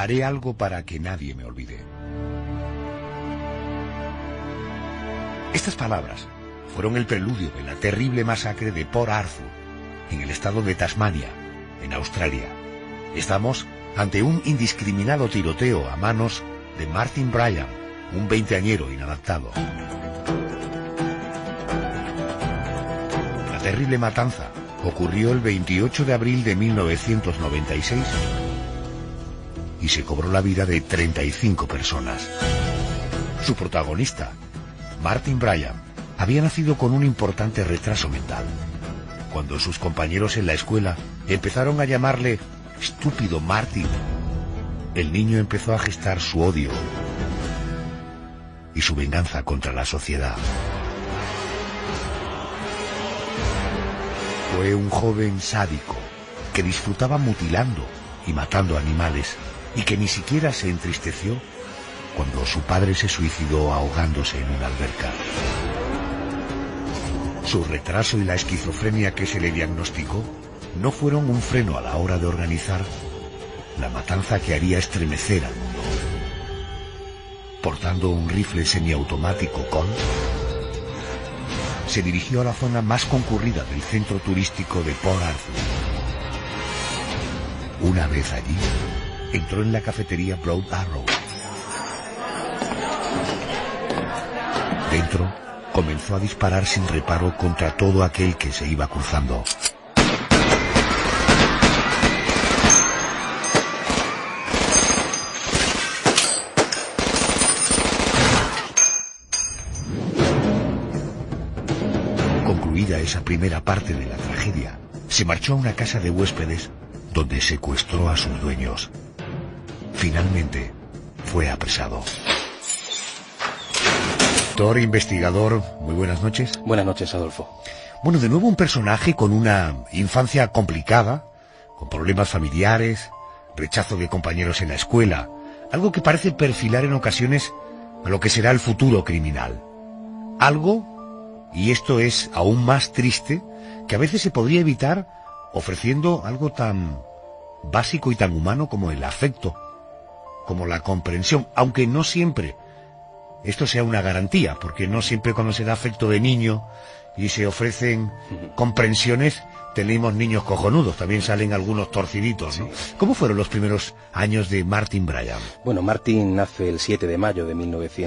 Haré algo para que nadie me olvide. Estas palabras fueron el preludio de la terrible masacre de Port Arthur, en el estado de Tasmania, en Australia. Estamos ante un indiscriminado tiroteo a manos de Martin Bryant, un veinteañero inadaptado. La terrible matanza ocurrió el 28 de abril de 1996 y se cobró la vida de 35 personas. Su protagonista, Martin Bryant, había nacido con un importante retraso mental. Cuando sus compañeros en la escuela empezaron a llamarle estúpido Martin, el niño empezó a gestar su odio y su venganza contra la sociedad. Fue un joven sádico que disfrutaba mutilando y matando animales y que ni siquiera se entristeció cuando su padre se suicidó ahogándose en una alberca. Su retraso y la esquizofrenia que se le diagnosticó no fueron un freno a la hora de organizar la matanza que haría estremecer al mundo. Portando un rifle semiautomático Colt, se dirigió a la zona más concurrida del centro turístico de Port Arthur. Una vez allí, entró en la cafetería Broad Arrow. Dentro, comenzó a disparar sin reparo contra todo aquel que se iba cruzando. Concluida esa primera parte de la tragedia, se marchó a una casa de huéspedes donde secuestró a sus dueños. Finalmente, fue apresado. Doctor, investigador, muy buenas noches. Buenas noches, Adolfo. Bueno, de nuevo un personaje con una infancia complicada, con problemas familiares, rechazo de compañeros en la escuela, algo que parece perfilar en ocasiones a lo que será el futuro criminal. Algo, y esto es aún más triste, que a veces se podría evitar ofreciendo algo tan básico y tan humano como el afecto, como la comprensión, aunque no siempre esto sea una garantía, porque no siempre cuando se da afecto de niño y se ofrecen comprensiones, tenemos niños cojonudos, también salen algunos torciditos, ¿no? Sí. ¿Cómo fueron los primeros años de Martin Bryant? Bueno, Martin nace el 7 de mayo de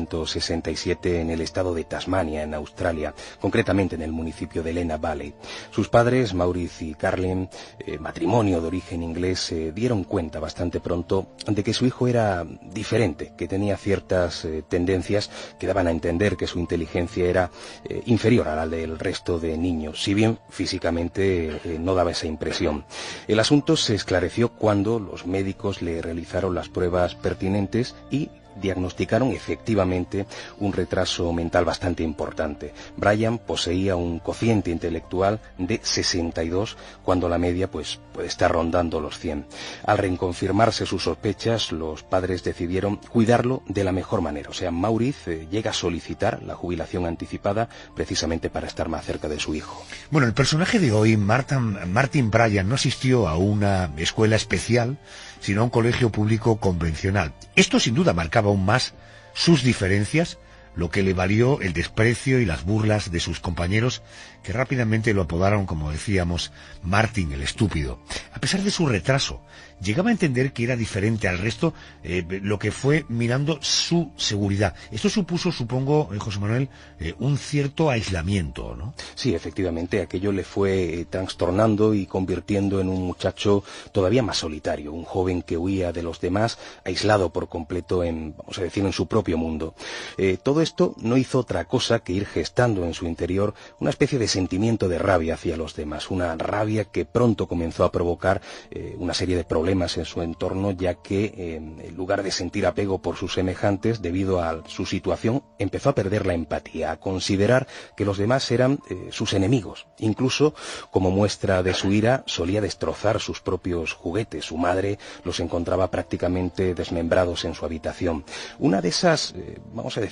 1967 en el estado de Tasmania, en Australia, concretamente en el municipio de Lenah Valley. Sus padres, Maurice y Carlin, matrimonio de origen inglés, se dieron cuenta bastante pronto de que su hijo era diferente, que tenía ciertas tendencias que daban a entender que su inteligencia era inferior a la del resto de niños, si bien físicamente no daba esa impresión. El asunto se esclareció cuando los médicos le realizaron las pruebas pertinentes y diagnosticaron efectivamente un retraso mental bastante importante. Bryant poseía un cociente intelectual de 62, cuando la media pues puede estar rondando los 100. Al reconfirmarse sus sospechas, los padres decidieron cuidarlo de la mejor manera. O sea, Maurice llega a solicitar la jubilación anticipada precisamente para estar más cerca de su hijo. Bueno, el personaje de hoy, Martin Bryant, no asistió a una escuela especial, sino a un colegio público convencional. Esto sin duda marcaba aún más sus diferencias, lo que le valió el desprecio y las burlas de sus compañeros, que rápidamente lo apodaron, como decíamos, Martin el estúpido. A pesar de su retraso, llegaba a entender que era diferente al resto, lo que fue mirando su seguridad. Esto supuso, supongo, José Manuel, un cierto aislamiento, ¿no? Sí, efectivamente, aquello le fue trastornando y convirtiendo en un muchacho todavía más solitario, un joven que huía de los demás, aislado por completo en, vamos a decir, en su propio mundo. Todo esto no hizo otra cosa que ir gestando en su interior una especie de sentimiento de rabia hacia los demás, una rabia que pronto comenzó a provocar una serie de problemas en su entorno, ya que en lugar de sentir apego por sus semejantes, debido a su situación, empezó a perder la empatía, a considerar que los demás eran sus enemigos. Incluso, como muestra de su ira, solía destrozar sus propios juguetes. Su madre los encontraba prácticamente desmembrados en su habitación. Una de esas, vamos a decir, escenas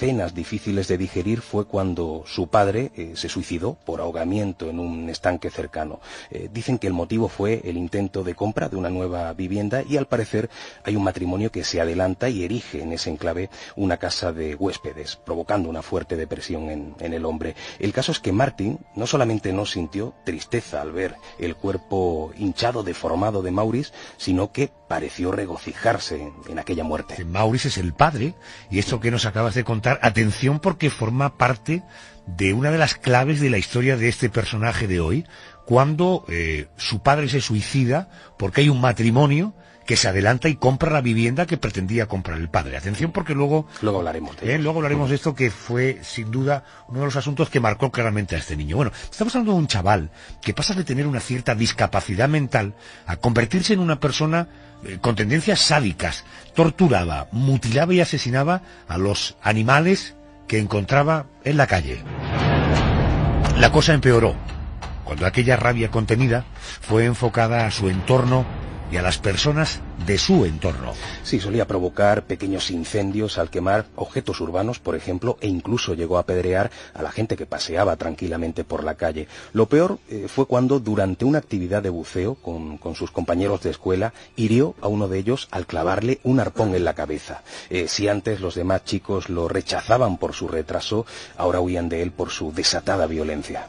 escenas difíciles de digerir fue cuando su padre se suicidó por ahogamiento en un estanque cercano. Dicen que el motivo fue el intento de compra de una nueva vivienda y al parecer hay un matrimonio que se adelanta y erige en ese enclave una casa de huéspedes, provocando una fuerte depresión en el hombre. El caso es que Martin no solamente no sintió tristeza al ver el cuerpo hinchado, deformado de Maurice, sino que pareció regocijarse en aquella muerte. Maurice es el padre, y esto que nos acabas de contar, atención, porque forma parte de una de las claves de la historia de este personaje de hoy, cuando su padre se suicida porque hay un matrimonio que se adelanta y compra la vivienda que pretendía comprar el padre. Atención, porque luego hablaremos de luego hablaremos de esto, que fue sin duda uno de los asuntos que marcó claramente a este niño. Bueno, estamos hablando de un chaval que pasa de tener una cierta discapacidad mental a convertirse en una persona con tendencias sádicas. Torturaba, mutilaba y asesinaba a los animales que encontraba en la calle. La cosa empeoró cuando aquella rabia contenida fue enfocada a su entorno y a las personas de su entorno. Sí, solía provocar pequeños incendios al quemar objetos urbanos, por ejemplo, e incluso llegó a apedrear a la gente que paseaba tranquilamente por la calle. Lo peor fue cuando, durante una actividad de buceo con sus compañeros de escuela, hirió a uno de ellos al clavarle un arpón en la cabeza. Si antes los demás chicos lo rechazaban por su retraso, ahora huían de él por su desatada violencia.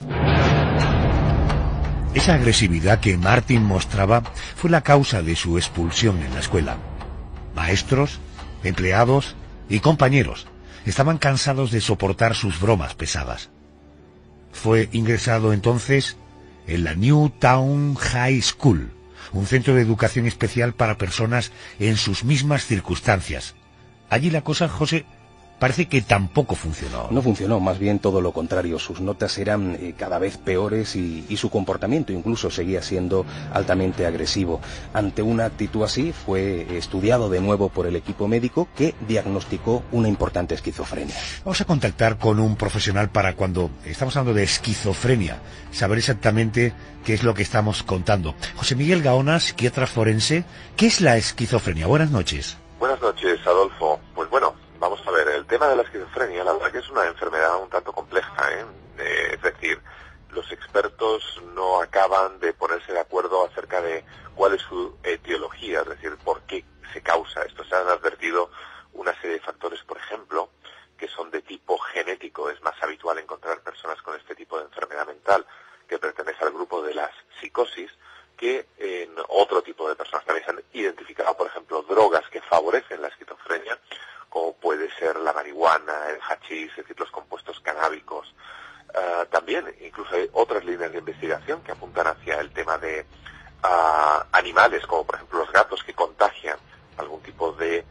Esa agresividad que Martin mostraba fue la causa de su expulsión en la escuela. Maestros, empleados y compañeros estaban cansados de soportar sus bromas pesadas. Fue ingresado entonces en la Newtown High School, un centro de educación especial para personas en sus mismas circunstancias. Allí la cosa, José, parece que tampoco funcionó. No funcionó, más bien todo lo contrario. Sus notas eran cada vez peores y su comportamiento incluso seguía siendo altamente agresivo. Ante una actitud así, fue estudiado de nuevo por el equipo médico, que diagnosticó una importante esquizofrenia. Vamos a contactar con un profesional para, cuando estamos hablando de esquizofrenia, saber exactamente qué es lo que estamos contando. José Miguel Gaona, psiquiatra forense, ¿qué es la esquizofrenia? Buenas noches. Buenas noches, Adolfo. Pues bueno, vamos a ver, el tema de la esquizofrenia, la verdad que es una enfermedad un tanto compleja, es decir, los expertos no acaban de ponerse de acuerdo acerca de cuál es su etiología, es decir, por qué se causa esto. Se han advertido una serie de factores, por ejemplo, que son de tipo genético. Es más habitual encontrar personas con este tipo de enfermedad mental que pertenece al grupo de las psicosis que en otro tipo de personas. También se han identificado, por ejemplo, drogas que favorecen la esquizofrenia, como puede ser la marihuana, el hachís, es decir, los compuestos canábicos. También incluso hay otras líneas de investigación que apuntan hacia el tema de animales, como por ejemplo los gatos, que contagian algún tipo de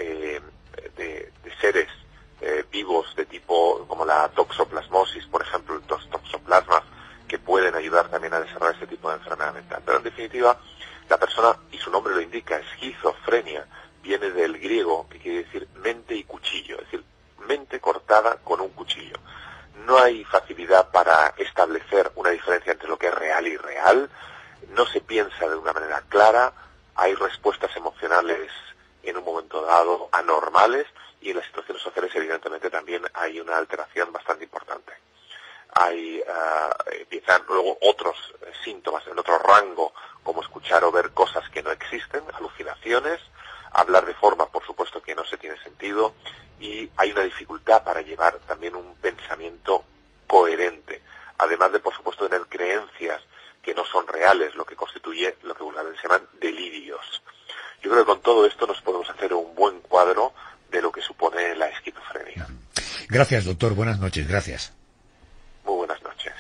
seres vivos de tipo como la toxoplasmosis, por ejemplo, los toxoplasmas, que pueden ayudar también a desarrollar este tipo de enfermedad mental. Pero en definitiva, la persona, y su nombre lo indica, esquizofrenia, viene del griego, que quiere decir mente y cuchillo, es decir, mente cortada con un cuchillo. No hay facilidad para establecer una diferencia entre lo que es real y irreal, no se piensa de una manera clara, hay respuestas emocionales en un momento dado anormales, y en las situaciones sociales evidentemente también hay una alteración bastante importante. Empiezan luego otros síntomas en otro rango, como escuchar o ver cosas que no existen, alucinaciones, hablar de forma, por supuesto, que no se tiene sentido, y hay una dificultad para llevar también un pensamiento coherente, además de, por supuesto, tener creencias que no son reales, lo que constituye lo que vulgarmente se llaman delirios. Yo creo que con todo esto nos podemos hacer un buen cuadro de lo que supone la esquizofrenia. Gracias, doctor. Buenas noches. Gracias. Muy buenas noches.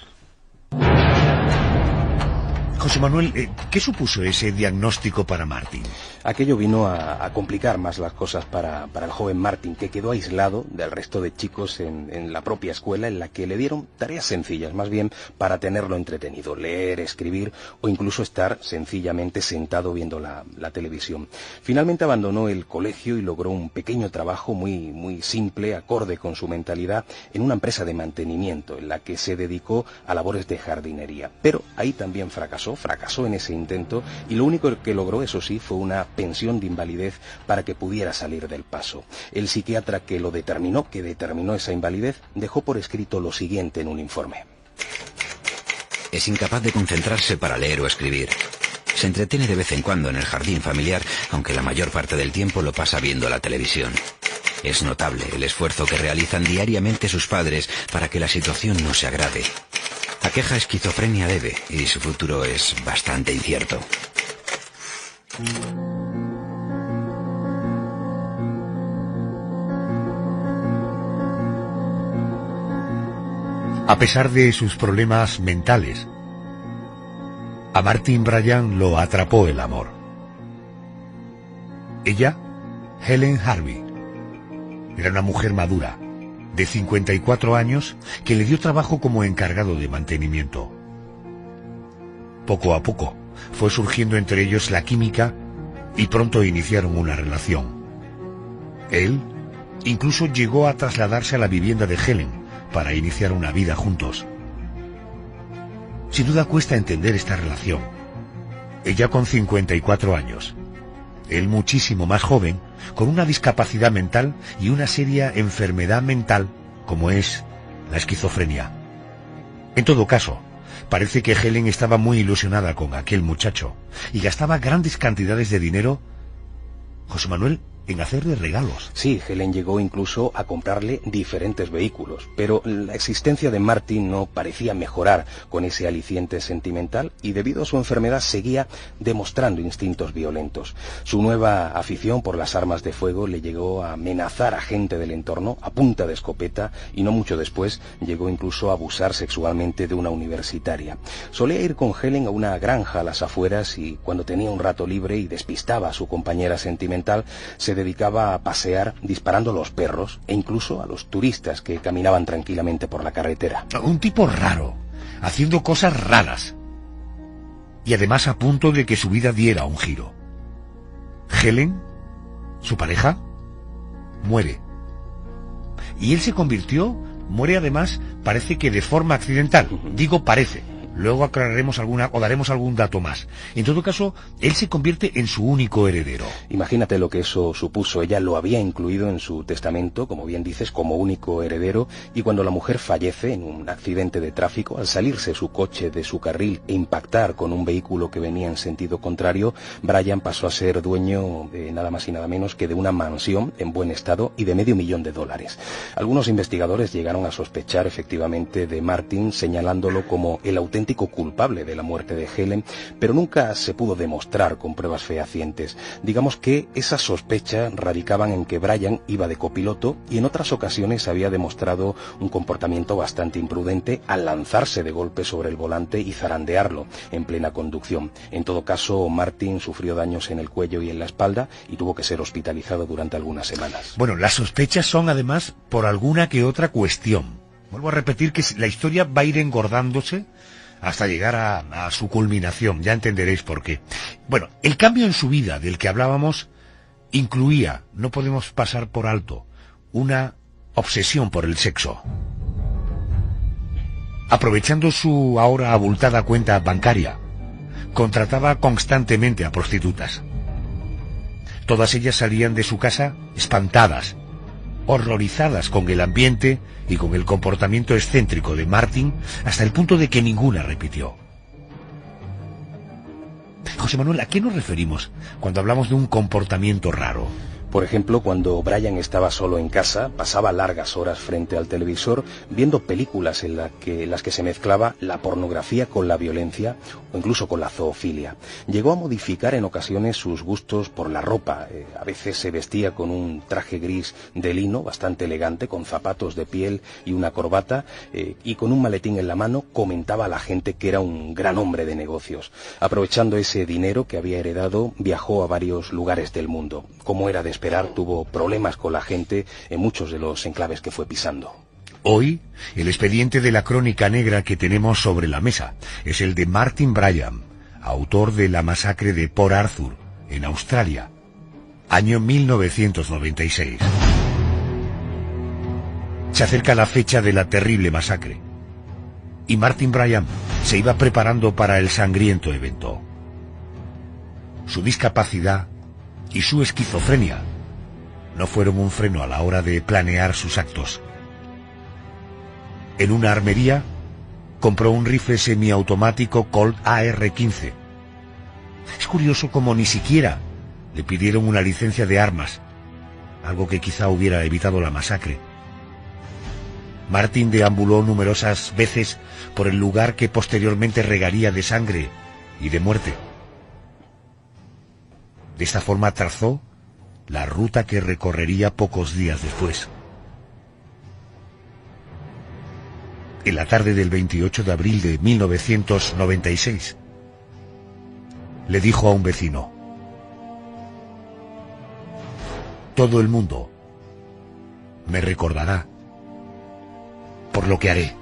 José Manuel, ¿qué supuso ese diagnóstico para Martin? Aquello vino a complicar más las cosas para el joven Martin, que quedó aislado del resto de chicos en la propia escuela, en la que le dieron tareas sencillas, más bien para tenerlo entretenido, leer, escribir o incluso estar sencillamente sentado viendo la televisión. Finalmente abandonó el colegio y logró un pequeño trabajo muy simple, acorde con su mentalidad, en una empresa de mantenimiento, en la que se dedicó a labores de jardinería. Pero ahí también fracasó, fracasó en ese intento y lo único que logró, eso sí, fue una pensión de invalidez para que pudiera salir del paso. El psiquiatra que determinó esa invalidez, dejó por escrito lo siguiente en un informe. Es incapaz de concentrarse para leer o escribir. Se entretiene de vez en cuando en el jardín familiar, aunque la mayor parte del tiempo lo pasa viendo la televisión. Es notable el esfuerzo que realizan diariamente sus padres para que la situación no se agrave. Aqueja esquizofrenia leve y su futuro es bastante incierto. A pesar de sus problemas mentales, a Martin Bryant lo atrapó el amor. Ella, Helen Harvey, era una mujer madura, de 54 años, que le dio trabajo como encargado de mantenimiento. Poco a poco fue surgiendo entre ellos la química y pronto iniciaron una relación. Él incluso llegó a trasladarse a la vivienda de Helen para iniciar una vida juntos. Sin duda cuesta entender esta relación. Ella con 54 años, él muchísimo más joven, con una discapacidad mental y una seria enfermedad mental como es la esquizofrenia. En todo caso, parece que Helen estaba muy ilusionada con aquel muchacho y gastaba grandes cantidades de dinero, José Manuel, en hacerle regalos. Sí, Helen llegó incluso a comprarle diferentes vehículos, pero la existencia de Martin no parecía mejorar con ese aliciente sentimental y debido a su enfermedad seguía demostrando instintos violentos. Su nueva afición por las armas de fuego le llegó a amenazar a gente del entorno a punta de escopeta y no mucho después llegó incluso a abusar sexualmente de una universitaria. Solía ir con Helen a una granja a las afueras y cuando tenía un rato libre y despistaba a su compañera sentimental, se dedicaba a pasear disparando a los perros e incluso a los turistas que caminaban tranquilamente por la carretera. Un tipo raro, haciendo cosas raras. Y además a punto de que su vida diera un giro. Helen, su pareja, muere. Y él se muere además, parece que de forma accidental. Digo parece. Luego aclararemos daremos algún dato más. En todo caso, él se convierte en su único heredero. Imagínate lo que eso supuso. Ella lo había incluido en su testamento, como bien dices, como único heredero, y cuando la mujer fallece en un accidente de tráfico, al salirse su coche de su carril e impactar con un vehículo que venía en sentido contrario, Bryant pasó a ser dueño de nada más y nada menos que de una mansión en buen estado y de $500,000. Algunos investigadores llegaron a sospechar efectivamente de Martin, señalándolo como el auténtico culpable de la muerte de Helen, pero nunca se pudo demostrar con pruebas fehacientes. Digamos que esas sospechas radicaban en que Bryant iba de copiloto y en otras ocasiones había demostrado un comportamiento bastante imprudente al lanzarse de golpe sobre el volante y zarandearlo en plena conducción. En todo caso, Martin sufrió daños en el cuello y en la espalda y tuvo que ser hospitalizado durante algunas semanas. Bueno, las sospechas son además por alguna que otra cuestión. Vuelvo a repetir que la historia va a ir engordándose hasta llegar a su culminación, ya entenderéis por qué. Bueno, el cambio en su vida del que hablábamos incluía, no podemos pasar por alto, una obsesión por el sexo. Aprovechando su ahora abultada cuenta bancaria, contrataba constantemente a prostitutas. Todas ellas salían de su casa espantadas, horrorizadas con el ambiente y con el comportamiento excéntrico de Martin, hasta el punto de que ninguna repitió. José Manuel, ¿a qué nos referimos cuando hablamos de un comportamiento raro? Por ejemplo, cuando Bryant estaba solo en casa, pasaba largas horas frente al televisor viendo películas en las que se mezclaba la pornografía con la violencia o incluso con la zoofilia. Llegó a modificar en ocasiones sus gustos por la ropa. A veces se vestía con un traje gris de lino bastante elegante, con zapatos de piel y una corbata, y con un maletín en la mano comentaba a la gente que era un gran hombre de negocios. Aprovechando ese dinero que había heredado, viajó a varios lugares del mundo. Como era de esperar, tuvo problemas con la gente en muchos de los enclaves que fue pisando. Hoy, el expediente de la crónica negra que tenemos sobre la mesa es el de Martin Bryant, autor de la masacre de Port Arthur, en Australia, año 1996. Se acerca la fecha de la terrible masacre, y Martin Bryant se iba preparando para el sangriento evento. Su discapacidad y su esquizofrenia no fueron un freno a la hora de planear sus actos. En una armería compró un rifle semiautomático Colt AR-15. Es curioso cómo ni siquiera le pidieron una licencia de armas, algo que quizá hubiera evitado la masacre. Martin deambuló numerosas veces por el lugar que posteriormente regaría de sangre y de muerte. De esta forma trazó la ruta que recorrería pocos días después. En la tarde del 28 de abril de 1996, le dijo a un vecino: todo el mundo me recordará por lo que haré.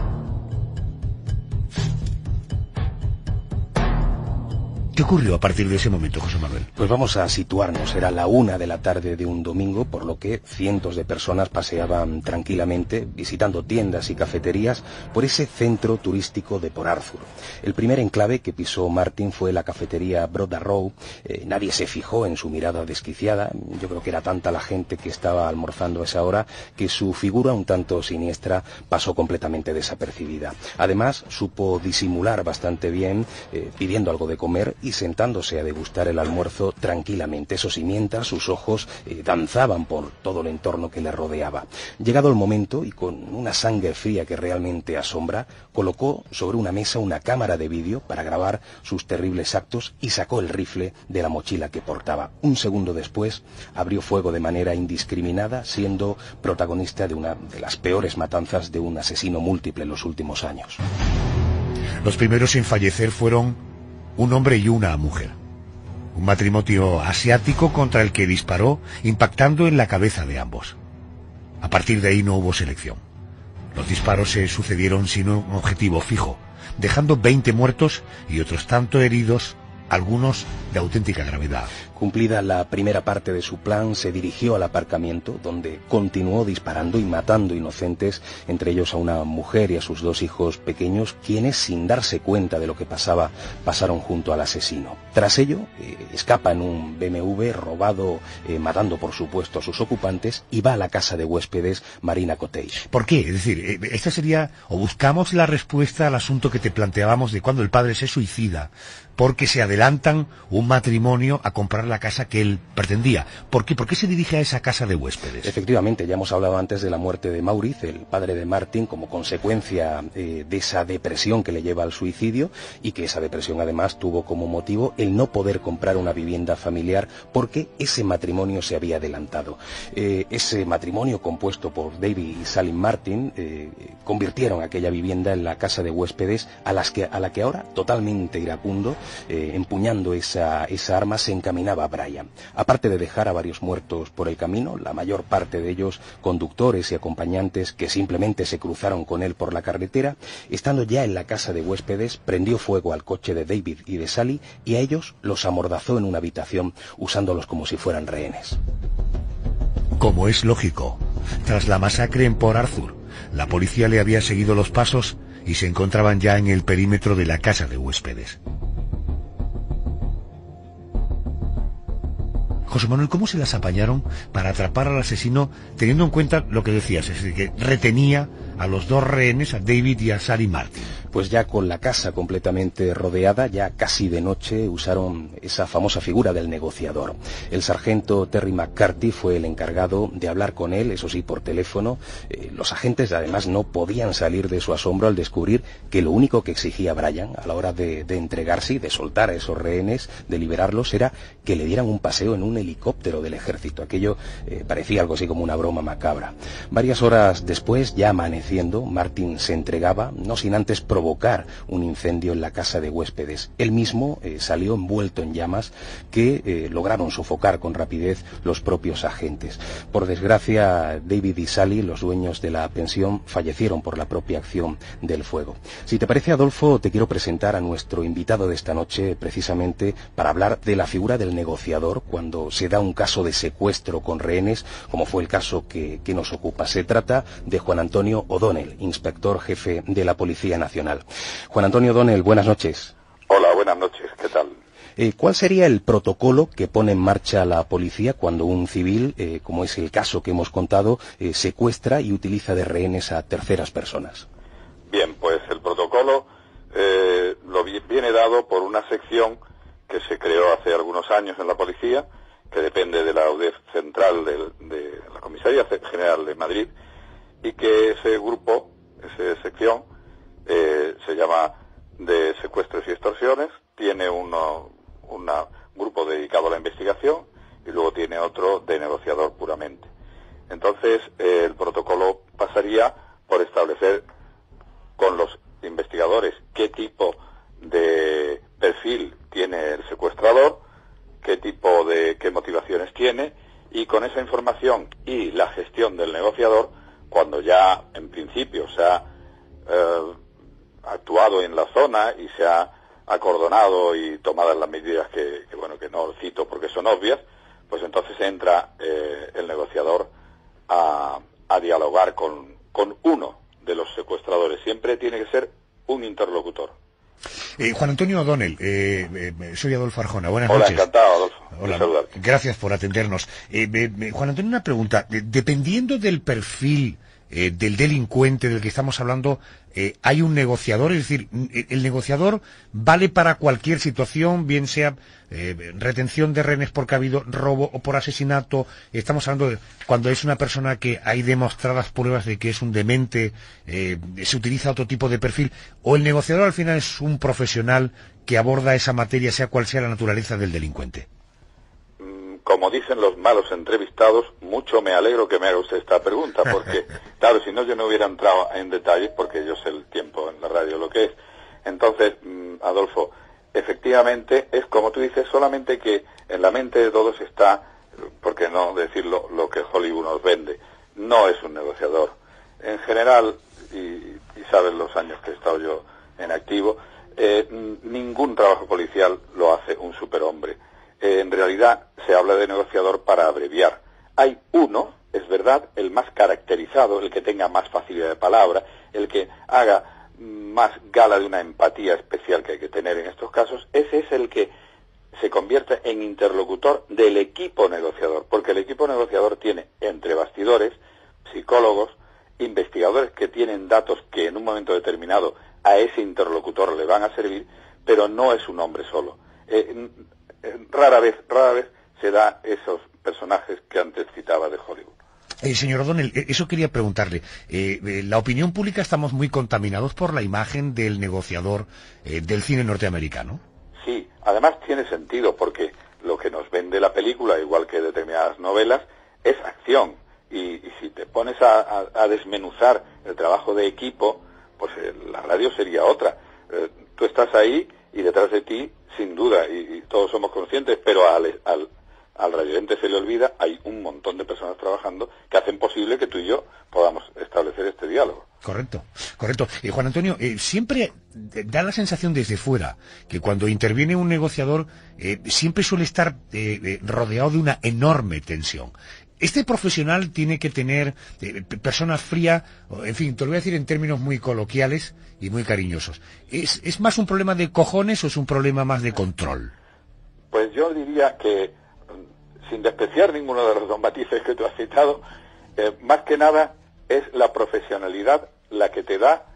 ¿Qué ocurrió a partir de ese momento, José Manuel? Pues vamos a situarnos. Era la 1 de la tarde de un domingo, por lo que cientos de personas paseaban tranquilamente, visitando tiendas y cafeterías por ese centro turístico de Port Arthur. El primer enclave que pisó Martin fue la cafetería Broad Arrow. Nadie se fijó en su mirada desquiciada. Yo creo que era tanta la gente que estaba almorzando a esa hora que su figura, un tanto siniestra, pasó completamente desapercibida. Además, supo disimular bastante bien, pidiendo algo de comer y sentándose a degustar el almuerzo tranquilamente. Eso sí, mientras sus ojos danzaban por todo el entorno que le rodeaba. Llegado el momento, y con una sangre fría que realmente asombra, colocó sobre una mesa una cámara de vídeo para grabar sus terribles actos y sacó el rifle de la mochila que portaba. Un segundo después, abrió fuego de manera indiscriminada, siendo protagonista de una de las peores matanzas de un asesino múltiple en los últimos años. Los primeros en fallecer fueron un hombre y una mujer. Un matrimonio asiático contra el que disparó, impactando en la cabeza de ambos. A partir de ahí no hubo selección. Los disparos se sucedieron sin un objetivo fijo, dejando 20 muertos y otros tanto heridos, algunos de auténtica gravedad. Cumplida la primera parte de su plan, se dirigió al aparcamiento, donde continuó disparando y matando inocentes, entre ellos a una mujer y a sus 2 hijos pequeños, quienes, sin darse cuenta de lo que pasaba, pasaron junto al asesino. Tras ello, escapa en un BMW robado, matando por supuesto a sus ocupantes, y va a la casa de huéspedes Marina Cottage. ¿Por qué? Es decir, esta sería, o buscamos la respuesta al asunto que te planteábamos de cuando el padre se suicida, porque se adelantan un matrimonio a comprar la casa que él pretendía. ¿Por qué? ¿Por qué se dirige a esa casa de huéspedes? Efectivamente, ya hemos hablado antes de la muerte de Maurice, el padre de Martin, como consecuencia de esa depresión que le lleva al suicidio, y que esa depresión además tuvo como motivo el no poder comprar una vivienda familiar porque ese matrimonio se había adelantado. Ese matrimonio, compuesto por David y Sally Martin, convirtieron aquella vivienda en la casa de huéspedes a la que ahora, totalmente iracundo, empuñando esa arma, se encaminaba Brian. Aparte de dejar a varios muertos por el camino, la mayor parte de ellos conductores y acompañantes que simplemente se cruzaron con él por la carretera, estando ya en la casa de huéspedes, prendió fuego al coche de David y de Sally y a ellos los amordazó en una habitación, usándolos como si fueran rehenes. Como es lógico, tras la masacre en Port Arthur, la policía le había seguido los pasos y se encontraban ya en el perímetro de la casa de huéspedes. José Manuel, ¿cómo se las apañaron para atrapar al asesino, teniendo en cuenta lo que decías, es decir, que retenía a los 2 rehenes, a David y a Sally Martin? Pues ya con la casa completamente rodeada, ya casi de noche, usaron esa famosa figura del negociador. El sargento Terry McCarthy fue el encargado de hablar con él, eso sí, por teléfono. Los agentes además no podían salir de su asombro al descubrir que lo único que exigía Brian a la hora de entregarse y de soltar a esos rehenes, de liberarlos, era que le dieran un paseo en un helicóptero del ejército. Aquello parecía algo así como una broma macabra. Varias horas después, ya amaneciendo, Martin se entregaba, no sin antes provocar un incendio en la casa de huéspedes. Él mismo salió envuelto en llamas que lograron sofocar con rapidez los propios agentes. Por desgracia, David y Sally, los dueños de la pensión, fallecieron por la propia acción del fuego. Si te parece, Adolfo, te quiero presentar a nuestro invitado de esta noche, precisamente para hablar de la figura del negociador, cuando se da un caso de secuestro con rehenes, como fue el caso que nos ocupa. Se trata de Juan Antonio O'Donnell, inspector jefe de la Policía Nacional. Juan Antonio O'Donnell, buenas noches. Hola, buenas noches, ¿qué tal? ¿Cuál sería el protocolo que pone en marcha la policía cuando un civil, como es el caso que hemos contado, secuestra y utiliza de rehenes a terceras personas? Bien, pues el protocolo viene dado por una sección que se creó hace algunos años en la policía, que depende de la UDEF central de la Comisaría General de Madrid, y que ese grupo, esa sección, se llama de secuestros y extorsiones, tiene un grupo dedicado a la investigación y luego tiene otro de negociador puramente. Entonces, el protocolo pasaría por establecer con los investigadores qué tipo de perfil tiene el secuestrador, qué motivaciones tiene, y con esa información y la gestión del negociador, cuando ya en principio se ha actuado en la zona y se ha acordonado y tomadas las medidas que no cito porque son obvias, pues entonces entra el negociador a dialogar con uno de los secuestradores. Siempre tiene que ser un interlocutor. Juan Antonio O'Donnell, soy Adolfo Arjona. Buenas noches. Hola, encantado, Adolfo. Hola, gracias por atendernos. Juan Antonio, una pregunta. Dependiendo del perfil del delincuente del que estamos hablando, hay un negociador, es decir, el negociador vale para cualquier situación, bien sea retención de rehenes porque ha habido robo o por asesinato. Estamos hablando de cuando es una persona que hay demostradas pruebas de que es un demente, se utiliza otro tipo de perfil, o el negociador al final es un profesional que aborda esa materia, sea cual sea la naturaleza del delincuente. Como dicen los malos entrevistados, mucho me alegro que me haga usted esta pregunta, porque, claro, si no yo no hubiera entrado en detalles, porque yo sé el tiempo en la radio lo que es. Entonces, Adolfo, efectivamente, es como tú dices, solamente que en la mente de todos está, por qué no decirlo, lo que Hollywood nos vende. No es un negociador. En general, y saben los años que he estado yo en activo, ningún trabajo policial lo hace un superhombre. En realidad se habla de negociador para abreviar. Hay uno, es verdad, el más caracterizado, el que tenga más facilidad de palabra, el que haga más gala de una empatía especial que hay que tener en estos casos. Ese es el que se convierte en interlocutor del equipo negociador, porque el equipo negociador tiene entre bastidores, psicólogos, investigadores que tienen datos que en un momento determinado a ese interlocutor le van a servir, pero no es un hombre solo. Rara vez se da esos personajes que antes citaba de Hollywood. Señor O'Donnell, eso quería preguntarle. La opinión pública estamos muy contaminados por la imagen del negociador del cine norteamericano. Sí, además tiene sentido porque lo que nos vende la película, igual que determinadas novelas, es acción. Y si te pones a desmenuzar el trabajo de equipo, pues la radio sería otra. Tú estás ahí y detrás de ti, sin duda, y todos somos conscientes, pero al radioyente se le olvida, hay un montón de personas trabajando que hacen posible que tú y yo podamos establecer este diálogo. Correcto. Juan Antonio, siempre da la sensación desde fuera que cuando interviene un negociador siempre suele estar rodeado de una enorme tensión. Este profesional tiene que tener personas frías, en fin, te lo voy a decir en términos muy coloquiales y muy cariñosos. ¿Es más un problema de cojones o es un problema más de control? Pues yo diría que, sin despreciar ninguno de los dos matices que tú has citado, más que nada es la profesionalidad la que te da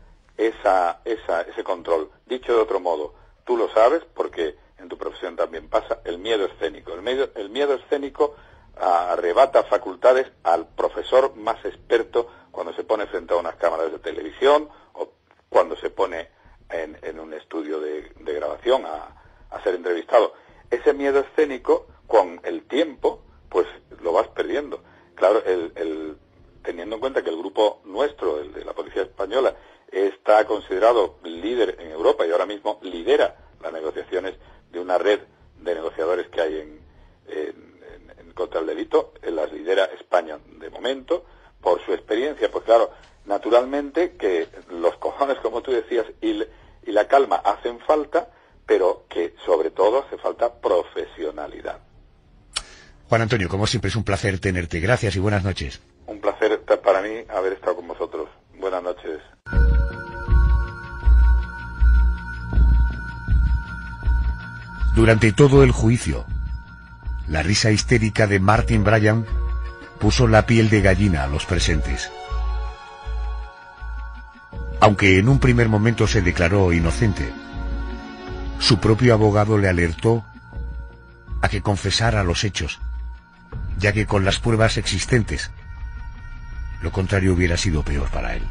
ese control. Dicho de otro modo, tú lo sabes, porque en tu profesión también pasa, el miedo escénico. El miedo escénico arrebata facultades al profesor más experto cuando se pone frente a unas cámaras de televisión o cuando se pone en un estudio de grabación a ser entrevistado. Ese miedo escénico, con el tiempo, pues lo vas perdiendo. Claro, teniendo en cuenta que el grupo nuestro, el de la Policía Española, está considerado líder en Europa y ahora mismo lidera las negociaciones de una red de negociadores que hay en contra el delito, las lidera España de momento, por su experiencia, pues claro, naturalmente que los cojones, como tú decías, y la calma hacen falta, pero que sobre todo hace falta profesionalidad. Juan Antonio, como siempre es un placer tenerte. Gracias y buenas noches. Un placer para mí haber estado con vosotros. Buenas noches. Durante todo el juicio, la risa histérica de Martin Bryan puso la piel de gallina a los presentes. Aunque en un primer momento se declaró inocente, su propio abogado le alertó a que confesara los hechos, ya que con las pruebas existentes, lo contrario hubiera sido peor para él.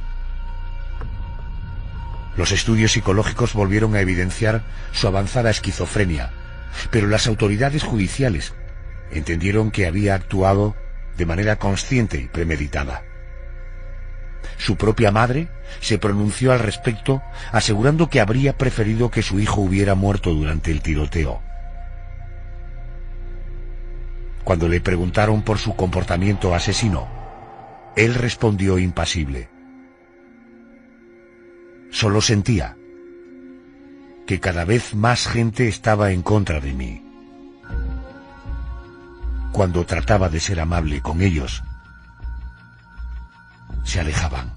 Los estudios psicológicos volvieron a evidenciar su avanzada esquizofrenia, pero las autoridades judiciales entendieron que había actuado de manera consciente y premeditada. Su propia madre se pronunció al respecto, asegurando que habría preferido que su hijo hubiera muerto durante el tiroteo. Cuando le preguntaron por su comportamiento asesino, él respondió impasible. Solo sentía que cada vez más gente estaba en contra de mí. Cuando trataba de ser amable con ellos, se alejaban.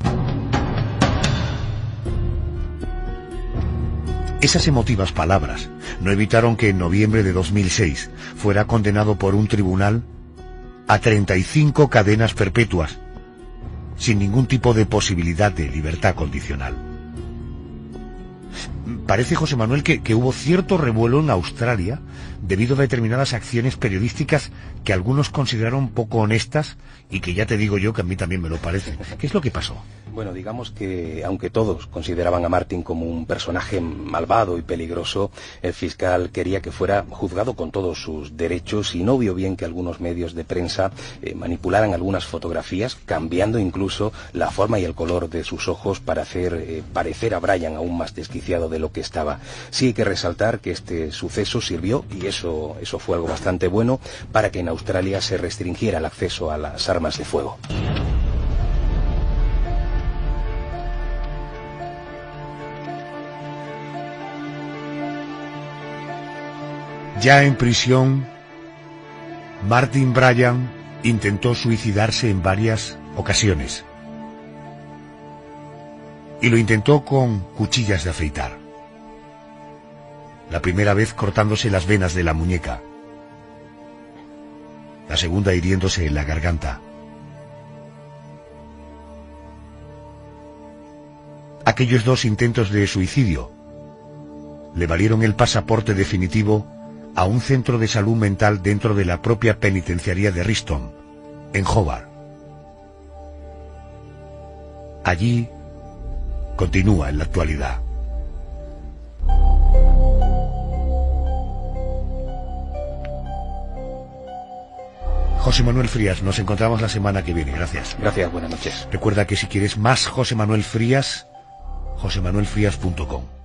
Esas emotivas palabras no evitaron que en noviembre de 2006 fuera condenado por un tribunal a 35 cadenas perpetuas, sin ningún tipo de posibilidad de libertad condicional. Parece, José Manuel, que hubo cierto revuelo en Australia debido a determinadas acciones periodísticas que algunos consideraron poco honestas y que ya te digo yo que a mí también me lo parece. ¿Qué es lo que pasó? Bueno, digamos que, aunque todos consideraban a Martin como un personaje malvado y peligroso, el fiscal quería que fuera juzgado con todos sus derechos y no vio bien que algunos medios de prensa manipularan algunas fotografías, cambiando incluso la forma y el color de sus ojos para hacer parecer a Bryan aún más desquiciado de lo que estaba. Sí hay que resaltar que este suceso sirvió, y eso fue algo bastante bueno, para que en Australia se restringiera el acceso a las armas de fuego. Ya en prisión, Martin Bryan intentó suicidarse en varias ocasiones. Y lo intentó con cuchillas de afeitar. La primera vez cortándose las venas de la muñeca. La segunda hiriéndose en la garganta. Aquellos dos intentos de suicidio le valieron el pasaporte definitivo a un centro de salud mental dentro de la propia penitenciaría de Riston, en Hobart. Allí continúa en la actualidad. José Manuel Frías, nos encontramos la semana que viene. Gracias. Gracias, buenas noches. Recuerda que si quieres más José Manuel Frías, josemanuelfrías.com.